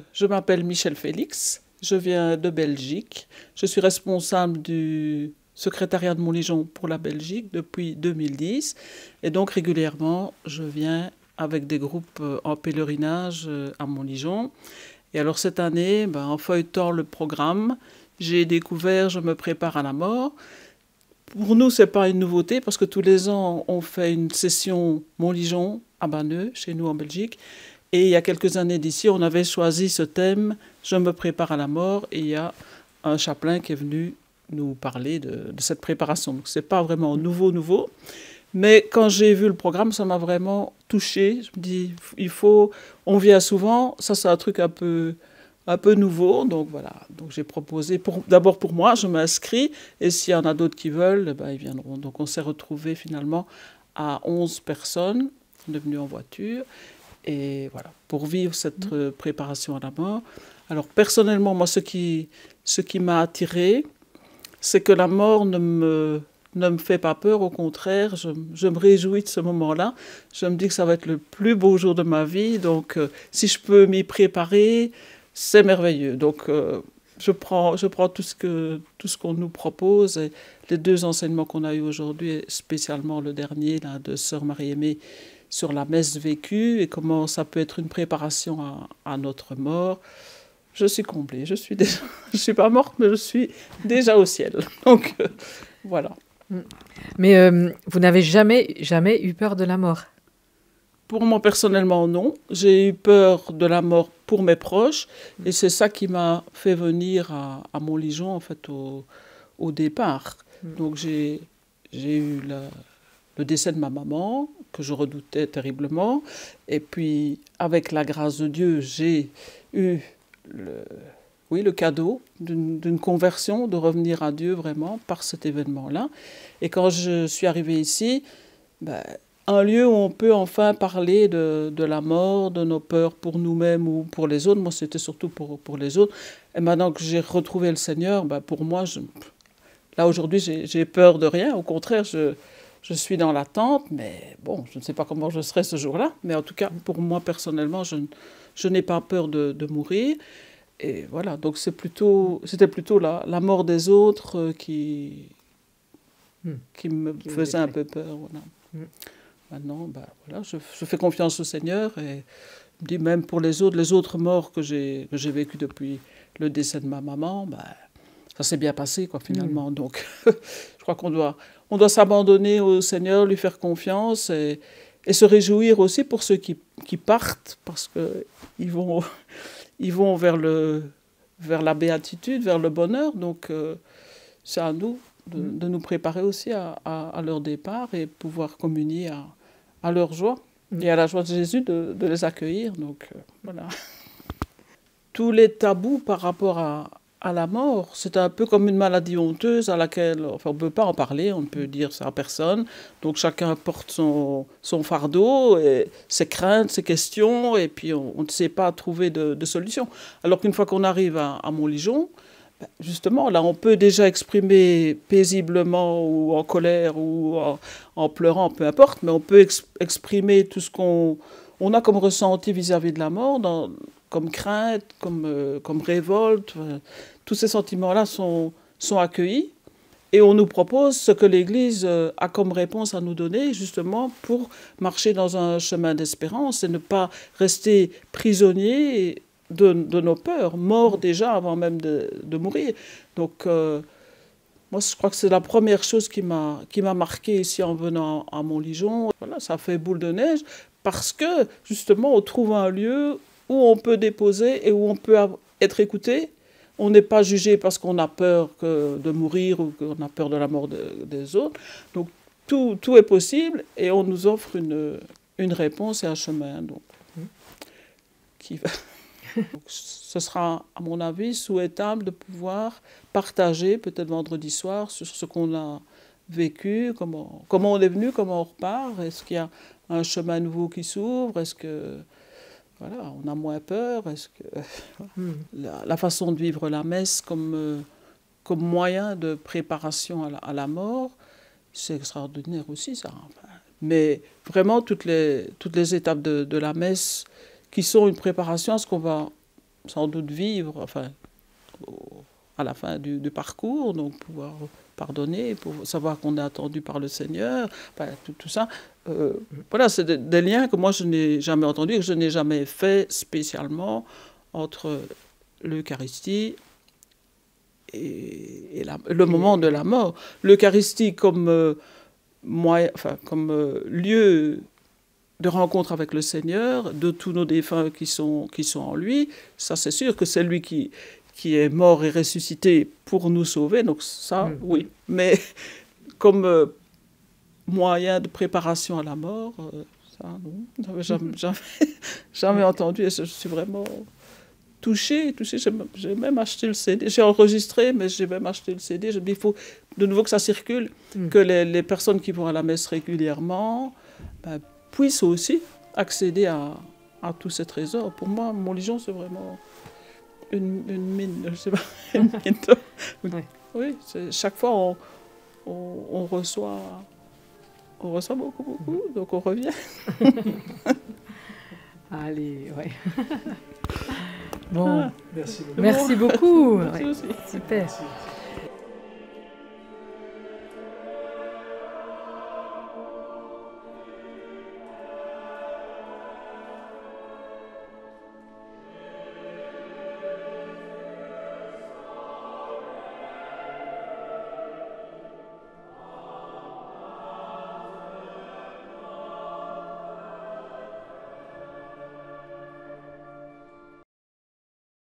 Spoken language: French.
je m'appelle Michel Félix, je viens de Belgique. Je suis responsable du secrétariat de Montligeon pour la Belgique depuis 2010. Et donc régulièrement, je viens avec des groupes en pèlerinage à Montligeon. Et alors cette année, en feuilletant le programme, j'ai découvert Je me prépare à la mort. Pour nous, ce n'est pas une nouveauté parce que tous les ans, on fait une session Montligeon à Banneux, chez nous en Belgique. Et il y a quelques années d'ici, on avait choisi ce thème Je me prépare à la mort. Et il y a un chapelain qui est venu nous parler de cette préparation. Donc ce n'est pas vraiment nouveau. Mais quand j'ai vu le programme, ça m'a vraiment touchée. Je me dis, on vient souvent, ça c'est un truc un peu nouveau. Donc voilà, donc j'ai proposé, d'abord pour moi, je m'inscris, et s'il y en a d'autres qui veulent, ils viendront. Donc on s'est retrouvés finalement à 11 personnes, on est venus en voiture, et voilà, pour vivre cette préparation à la mort. Alors personnellement, moi, ce qui m'a attirée, c'est que la mort ne me fait pas peur, au contraire, je me réjouis de ce moment-là. Je me dis que ça va être le plus beau jour de ma vie, donc si je peux m'y préparer, c'est merveilleux. Donc je prends tout ce qu'on nous propose, et les deux enseignements qu'on a eus aujourd'hui, et spécialement le dernier là, de Sœur Marie-Aimée sur la messe vécue et comment ça peut être une préparation à notre mort. Je suis comblée, je suis pas morte, mais je suis déjà au ciel. Donc voilà. Mais vous n'avez jamais eu peur de la mort? Pour moi, personnellement, non. J'ai eu peur de la mort pour mes proches. Et c'est ça qui m'a fait venir à Montligeon, en fait, au départ. Donc, j'ai eu le décès de ma maman, que je redoutais terriblement. Et puis, avec la grâce de Dieu, j'ai eu le cadeau d'une conversion, de revenir à Dieu vraiment par cet événement-là. Et quand je suis arrivée ici, un lieu où on peut enfin parler de la mort, de nos peurs pour nous-mêmes ou pour les autres. Moi, c'était surtout pour les autres. Et maintenant que j'ai retrouvé le Seigneur, pour moi, là aujourd'hui, j'ai peur de rien. Au contraire, je suis dans l'attente, mais bon, je ne sais pas comment je serai ce jour-là. Mais en tout cas, pour moi, personnellement, je n'ai pas peur de mourir. Et voilà, donc c'était plutôt la mort des autres qui me faisait un peu peur. Voilà. Maintenant, voilà, je fais confiance au Seigneur et je me dis même pour les autres morts que j'ai vécues depuis le décès de ma maman, ça s'est bien passé quoi finalement. Donc je crois qu'on doit s'abandonner au Seigneur, lui faire confiance et se réjouir aussi pour ceux qui partent parce que ils vont vers la béatitude, vers le bonheur. Donc c'est à nous de nous préparer aussi à leur départ et pouvoir communier à leur joie et à la joie de Jésus de les accueillir. Donc voilà. Tous les tabous par rapport à la mort, c'est un peu comme une maladie honteuse à laquelle on ne peut pas en parler, on ne peut dire ça à personne. Donc chacun porte son fardeau, et ses craintes, ses questions, et puis on ne sait pas trouver de solution. Alors qu'une fois qu'on arrive à Montligeon, justement, là, on peut déjà exprimer paisiblement ou en colère ou en pleurant, peu importe, mais on peut exprimer tout ce qu'on a comme ressenti vis-à-vis de la mort, comme crainte, comme révolte. Tous ces sentiments-là sont accueillis et on nous propose ce que l'Église a comme réponse à nous donner, justement, pour marcher dans un chemin d'espérance et ne pas rester prisonnier de nos peurs, morts déjà avant même de mourir. Donc, moi, je crois que c'est la première chose qui m'a marqué ici en venant à Montligeon. Voilà, ça fait boule de neige parce que, justement, on trouve un lieu où on peut déposer et où on peut être écouté. On n'est pas jugé parce qu'on a peur de mourir ou qu'on a peur de la mort des autres. Donc, tout est possible et on nous offre une réponse et un chemin. Donc, donc, ce sera, à mon avis, souhaitable de pouvoir partager, peut-être vendredi soir, sur ce qu'on a vécu, comment on est venu, comment on repart. Est-ce qu'il y a un chemin nouveau qui s'ouvre? Est-ce que voilà, on a moins peur? Est-ce que la façon de vivre la messe comme moyen de préparation à la mort, c'est extraordinaire aussi, ça. Enfin, mais vraiment, toutes les étapes de la messe qui sont une préparation à ce qu'on va sans doute vivre, enfin, à la fin du parcours, donc pouvoir pardonner, pour savoir qu'on est attendu par le Seigneur, enfin, tout ça. Voilà, c'est des liens que moi je n'ai jamais entendus, que je n'ai jamais fait spécialement entre l'Eucharistie et le moment de la mort. L'Eucharistie comme, comme lieu de rencontre avec le Seigneur, de tous nos défunts qui sont en lui, ça c'est sûr que c'est lui qui est mort et ressuscité pour nous sauver, donc ça, oui. Mais comme moyen de préparation à la mort, ça, non, j'avais jamais entendu, et je suis vraiment touchée. J'ai même acheté le CD, j'ai enregistré, mais j'ai même acheté le CD. Je me dis, il faut de nouveau que ça circule, que les personnes qui vont à la messe régulièrement puissent aussi accéder à tous ces trésors. Pour moi, Montligeon, c'est vraiment une mine, je sais pas, une mine. Oui, chaque fois, on reçoit beaucoup, donc on revient. Allez, ouais. Bon, Merci beaucoup. merci beaucoup. Merci aussi. Super. Merci.